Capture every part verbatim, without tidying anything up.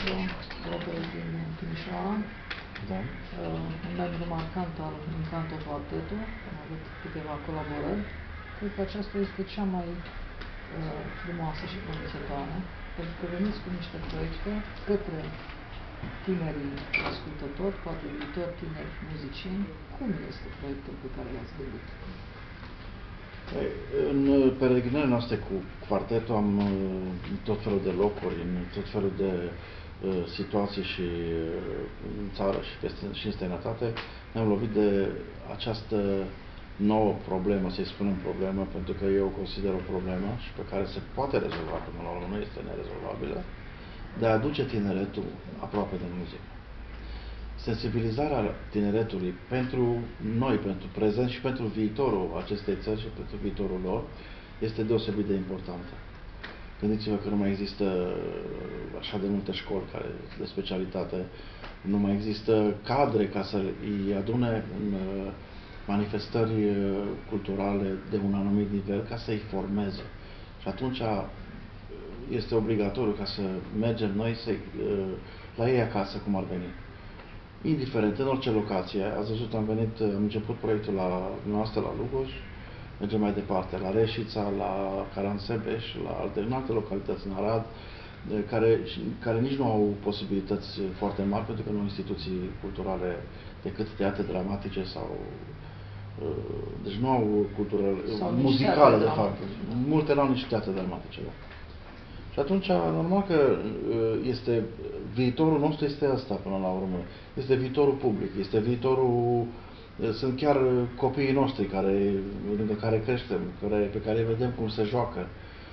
o operă din Timișoara, Da. un membru marcant al Incanto Quarteto, am avut câteva colaborări. Cred că aceasta este cea mai uh, frumoasă și promițătoare, pentru că veniți cu niște proiecte către tinerii ascultători, poate viitori tineri muzicieni. Cum este proiectul pe care l-ați gândit? În peregrinările noastre cu quartetul am în tot felul de locuri, în tot felul de uh, situații și uh, în țară și, peste, și în străinătate, ne-am lovit de această nouă problemă, să-i spunem problemă, pentru că eu o consider o problemă și pe care se poate rezolva, până la urmă nu este nerezolvabilă, de a aduce tineretul aproape de muzică. Sensibilizarea tineretului pentru noi, pentru prezent și pentru viitorul acestei țări și pentru viitorul lor este deosebit de importantă. Gândiți-vă că nu mai există așa de multe școli care de specialitate, nu mai există cadre ca să îi adune în manifestări culturale de un anumit nivel ca să-i formeze. Și atunci este obligatoriu ca să mergem noi să, la ei acasă, cum ar veni. Indiferent, în orice locație. Ați văzut, am venit, am început proiectul la noastră la Lugoj, mergem mai departe, la Reșița, la Caransebeș, la alte, în alte localități, în Arad, care, care nici nu au posibilități foarte mari, pentru că nu au instituții culturale decât teatre dramatice sau... Deci nu au cultură muzicală, de fapt. Multe nu au nici teatre dramatice. Da. Și atunci, normal că este, viitorul nostru este ăsta până la urmă. Este viitorul public, este viitorul, sunt chiar copiii noștri care, lângă care creștem, care, pe care îi vedem cum se joacă.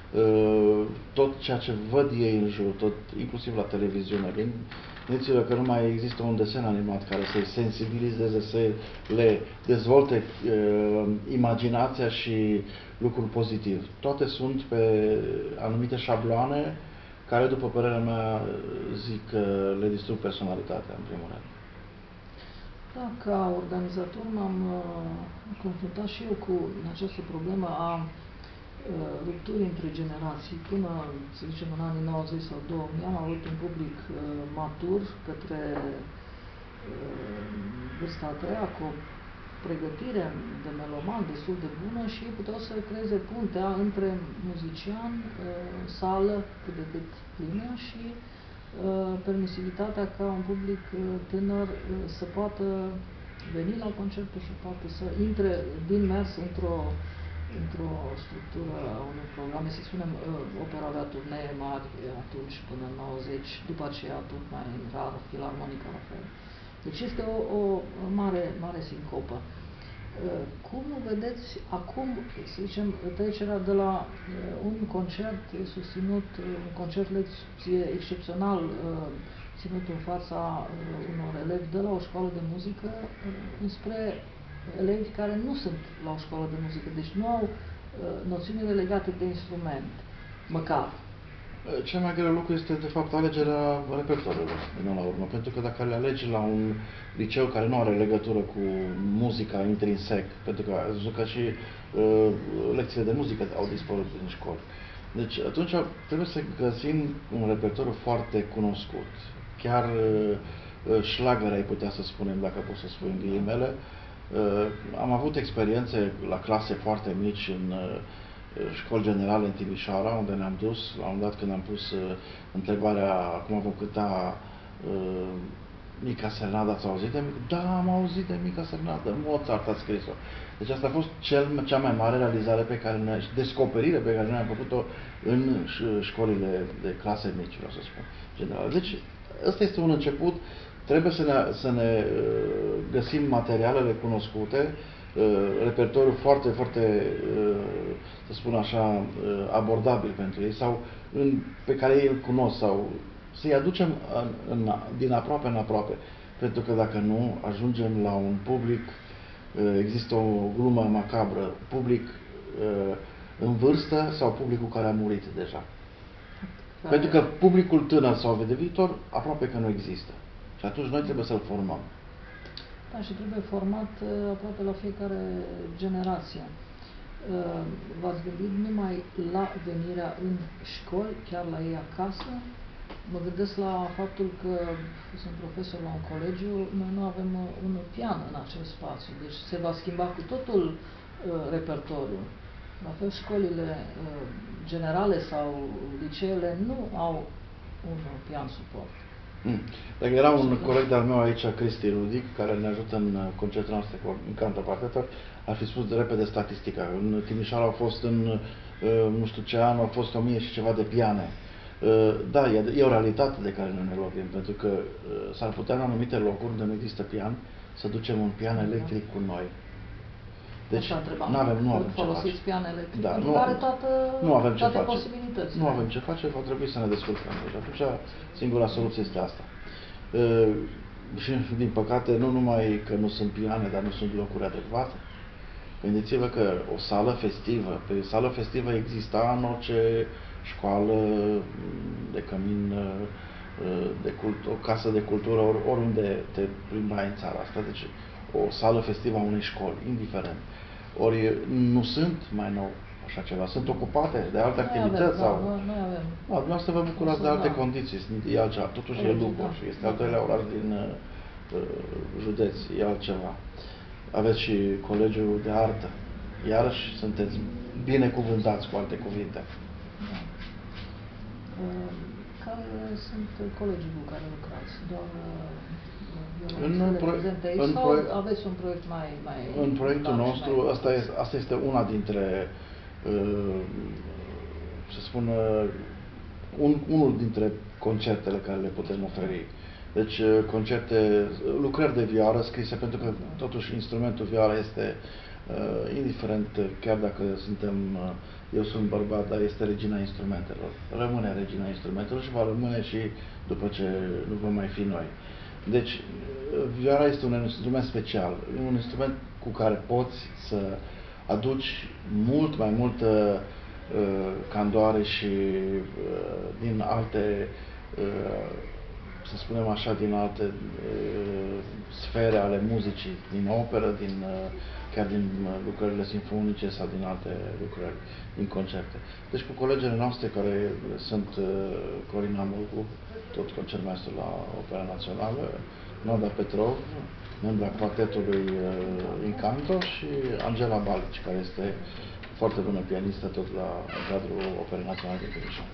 Tot ceea ce văd ei în jur, tot, inclusiv la televiziune. Gândiți-vă că nu mai există un desen animat care să-i sensibilizeze, să le dezvolte uh, imaginația și lucruri pozitiv. Toate sunt pe anumite șabloane care, după părerea mea, zic că le distrug personalitatea, în primul rând. Da, ca organizator m-am uh, confruntat și eu cu această problemă a rupturi între generații. Până, să zicem, în anii nouăzeci sau două mii, am avut un public uh, matur către uh, vârsta a treia, cu o pregătire de meloman destul de bună și ei puteau să creeze puntea între muzician, uh, sală cât de cât plină și uh, permisivitatea ca un public uh, tânăr uh, să poată veni la concerte și poate să intre din mers într-o într-o structură a unor programe, să spunem, opera avea turnee mari atunci până în nouăzeci, după aceea tot mai rar, filarmonica la fel. Deci este o, o mare, mare sincopă. Cum vedeți acum, să zicem, trecerea de la un concert susținut, un concert lecție excepțional ținut în fața unor elevi de la o școală de muzică, înspre elevi care nu sunt la o școală de muzică, deci nu au uh, noțiunile legate de instrument, măcar. Cel mai greu lucru este, de fapt, alegerea repertoriului, până la urmă, pentru că dacă le alegi la un liceu care nu are legătură cu muzica intrinsec, pentru că ați văzut că și uh, lecțiile de muzică au dispărut din școli. Deci, atunci trebuie să găsim un repertoriu foarte cunoscut. Chiar uh, șlagări, ai putea să spunem, dacă pot să spun ghilimele. Uh, am avut experiențe la clase foarte mici în uh, școli generale în Timișoara, unde ne-am dus, la un dat când am pus uh, întrebarea acum vom cânta uh, Mica Serenada, ați auzit de Mica? Da, am auzit de Mica Serenada, Mozart a scris-o. Deci asta a fost cel, cea mai mare realizare pe care ne descoperire pe care noi am făcut-o în școlile de clase mici, vreau să spun, generale. Deci, ăsta este un început. Trebuie să ne, să ne găsim materialele cunoscute, repertoriul foarte, foarte, să spun așa, abordabil pentru ei sau în, pe care ei îl cunosc sau să-i aducem în, în, din aproape în aproape. Pentru că dacă nu, ajungem la un public, există o glumă macabră, public în vârstă sau publicul care a murit deja. Care... Pentru că publicul tânăr sau de viitor aproape că nu există. Și atunci noi trebuie să-l formăm. Da, și trebuie format aproape la fiecare generație. V-ați gândit numai la venirea în școli, chiar la ei acasă? mă gândesc la faptul că sunt profesor la un colegiu, noi nu avem un pian în acel spațiu, deci se va schimba cu totul uh, repertoriul. La fel, școlile uh, generale sau liceele nu au un pian suport. Mm. Dacă era un coleg de-al meu aici, Cristi Rudic, care ne ajută în concertul noastre cu Incanto Quarteto, ar fi spus de repede statistica. În Timișoara au fost în nu știu ce an, au fost o mie și ceva de piane. Da, e o realitate de care noi ne lovim, pentru că s-ar putea în anumite locuri unde nu există pian, să ducem un pian electric cu noi. Deci nu avem, nu avem ce folosiți pian electric, da, pentru nu, care toată, nu avem ce toate face. posibilitățile. Nu avem ce face, va trebui să ne descurcăm. Deci atunci singura soluție este asta. Și din păcate, nu numai că nu sunt piane, dar nu sunt locuri adecvate. Gândiți-vă că o sală festivă, pe o sală festivă exista în orice școală de cămin, de cult, o casă de cultură, or, oriunde te plimbai în țara asta. Deci o sală festivă a unei școli, indiferent. Ori nu sunt mai nou așa ceva, sunt ocupate de alte noi activități. Avem, sau... da, noi avem. Da, dumneavoastră vă bucurați de alte da. condiții, e altceva. Totuși e Lugoj, da. este al doilea oraș din uh, județ, e altceva. Aveți și colegiul de artă. Iarăși sunteți binecuvântați cu alte cuvinte. Da. Uh, care sunt colegii cu care lucrați? Doar în, prezente aici în sau proiect, aveți un proiect mai... mai în proiectul nostru, mai... asta, este, asta este una dintre, uh, să spun, un, unul dintre concertele care le putem oferi. Deci concerte, lucrări de vioară scrise, pentru că totuși instrumentul vioară este, uh, indiferent, chiar dacă suntem, uh, eu sunt bărbat, dar este regina instrumentelor. Rămâne regina instrumentelor și va rămâne și după ce nu vom mai fi noi. Deci, vioara este un instrument special, un instrument cu care poți să aduci mult mai multă uh, candoare și uh, din alte uh, să spunem așa, din alte uh, sfere ale muzicii, din operă, din, uh, chiar din uh, lucrările sinfonice sau din alte lucrări, din concerte. Deci cu colegele noastre care sunt uh, Corina Mulcu, tot concertmaestru la Opera Națională, Nada Petrov, membra quartetului uh, Incanto, și Angela Balici, care este foarte bună pianistă tot la cadrul Operei Naționale din Timișoara.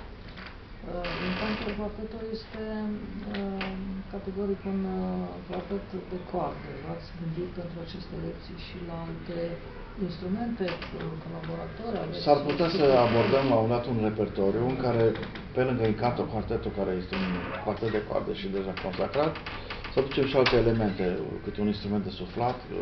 Incanto Quarteto este uh, categoric un uh, quartet de coarde. V-ați gândit pentru aceste lecții și la alte instrumente, colaboratori? S-ar putea să abordăm la un dat un repertoriu în care, pe lângă Incanto Quarteto, care este un quartet de coarde și deja consacrat, să aducem și alte elemente, câte un instrument de suflat, uh,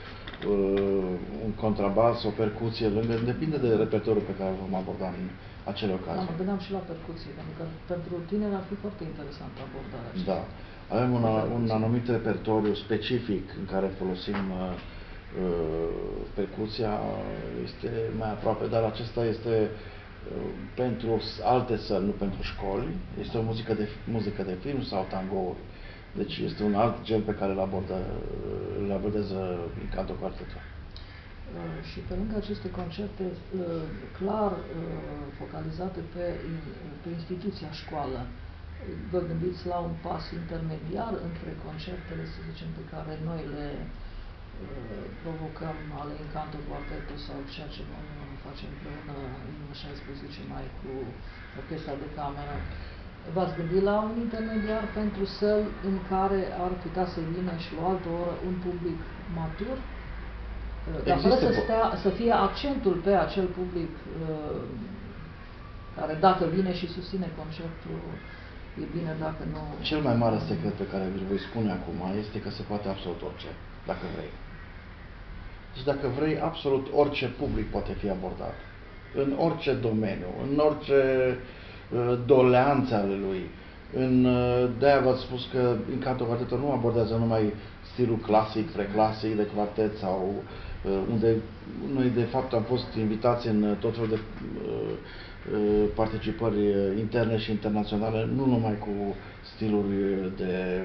uh, un contrabas, o percuție, lângă, depinde de repertoriul pe care vom aborda în acele ocazii. Da, mă gândeam și la percuție, pentru că pentru tineri ar fi foarte interesant abordarea aceasta. Da. Avem un, un anumit repertoriu specific în care folosim uh, percuția, este mai aproape, dar acesta este uh, pentru alte săli, nu pentru școli. Este o muzică de, muzică de film sau tangouri. Deci este un alt gen pe care îl abordă, îl abordează Incanto Quarteto. Uh, și pe lângă aceste concerte uh, clar uh, focalizate pe, pe instituția școală, vă gândiți la un pas intermediar între concertele, să zicem, pe care noi le uh, provocăm, ale Incanto Quarteto sau ceea ce vom face împreună în șaisprezece mai cu orchestra de cameră. V-ați gândit la un intermediar pentru săli în care ar putea să vină și la o altă oră un public matur? Dar fără să, stea, să fie accentul pe acel public uh, care, dacă vine și susține concertul, e bine, dacă nu... Cel mai mare secret pe care vi-l voi spune acum este că se poate absolut orice, dacă vrei. Deci dacă vrei, absolut orice public poate fi abordat. În orice domeniu, în orice uh, doleanțe ale lui. În, uh, de-aia v-ați spus că Incanto Quarteto nu abordează numai stilul clasic, preclasic de quartet sau unde noi de fapt am fost invitați în tot felul de uh, participări interne și internaționale, nu numai cu stiluri de,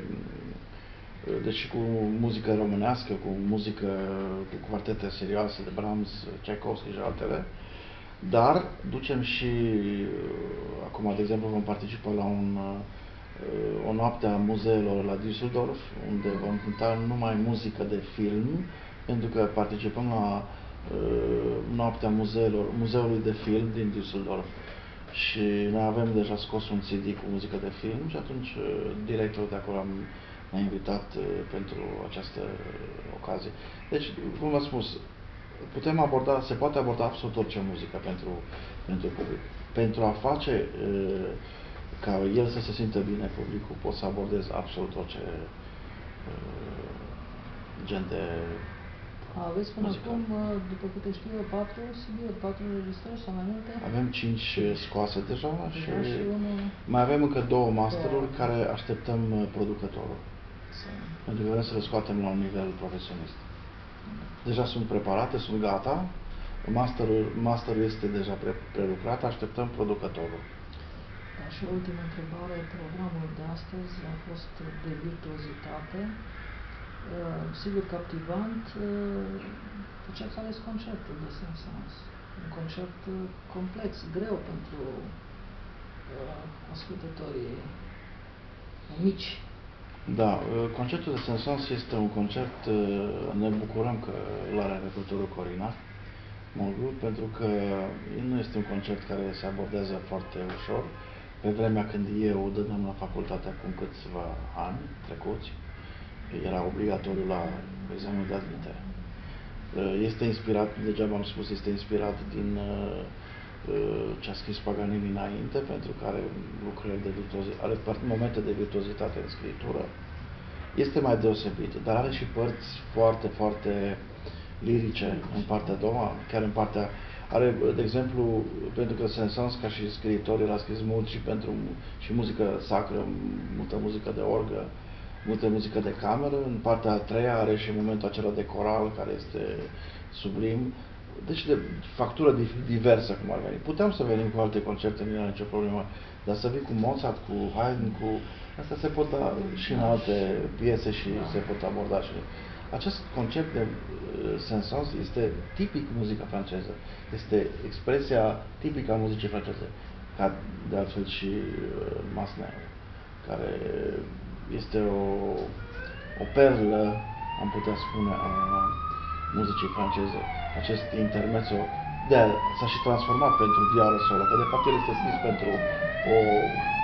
deci cu muzică românească, cu muzică, cu quartete serioase de Brahms, Tchaikovsky și altele, Dar ducem și, acum, de exemplu, vom participa la un, o noapte a muzeelor la Düsseldorf, unde vom cânta numai muzică de film, pentru că participăm la noaptea muzeelor, muzeului de film din Düsseldorf. Și noi avem deja scos un C D cu muzică de film și atunci directorul de acolo ne-a invitat pentru această ocazie. Deci, cum v-am spus, putem aborda, se poate aborda absolut orice muzică pentru, pentru public. Pentru a face uh, ca el să se simtă bine, publicul, pot să abordez absolut orice uh, gen de Aveți până muzică. acum, după câte știu eu, patru C D-uri, patru înregistrări sau mai multe? Avem cinci scoase deja și, și unul... mai avem încă două masteruri două. Care așteptăm producătorul. Să... Pentru că vrem să le scoatem la un nivel profesionist. Deja sunt preparate, sunt gata. Masterul, masterul este deja pre, prelucrat, așteptăm producătorul. Da, și o ultimă întrebare. Programul de astăzi a fost de virtuozitate. Uh, sigur captivant. Uh, de ce ați ales concertul de Saint-Saëns? Un concert uh, complex, greu pentru uh, ascultătorii mici. Da, concertul de Saint-Saëns este un concert, ne bucurăm că îl are repertoriul Corina Morgul, pentru că nu este un concert care se abordează foarte ușor. Pe vremea când eu dădeam la facultate acum câțiva ani trecuți, era obligatoriu la examenul de admitere. Este inspirat, degeaba am spus, este inspirat din ce a scris Paganini înainte, pentru că are lucrări de virtuozitate, are momente de virtuozitate în scriptură. Este mai deosebit, dar are și părți foarte, foarte lirice în partea a doua, chiar în partea... Are, de exemplu, pentru că Saint-Saëns, ca și scriitor, el a scris mult și pentru și muzică sacră, multă muzică de orgă, multă muzică de cameră. În partea a treia are și momentul acela de coral, care este sublim. Deci de factură diversă, cum ar veni. Puteam să venim cu alte concerte, nu era nicio problemă, dar să vii cu Mozart, cu Haydn, cu... Asta se pot da și în alte piese și se pot aborda și... Acest concept de Saint-Saëns este tipic muzica franceză. Este expresia tipică a muzicii franceze, ca de altfel și Massenet, care este o, o perlă, am putea spune, a muzicii franceze. Acest intermezzo de s-a și transformat pentru vioară solo, că de fapt el este scris pentru o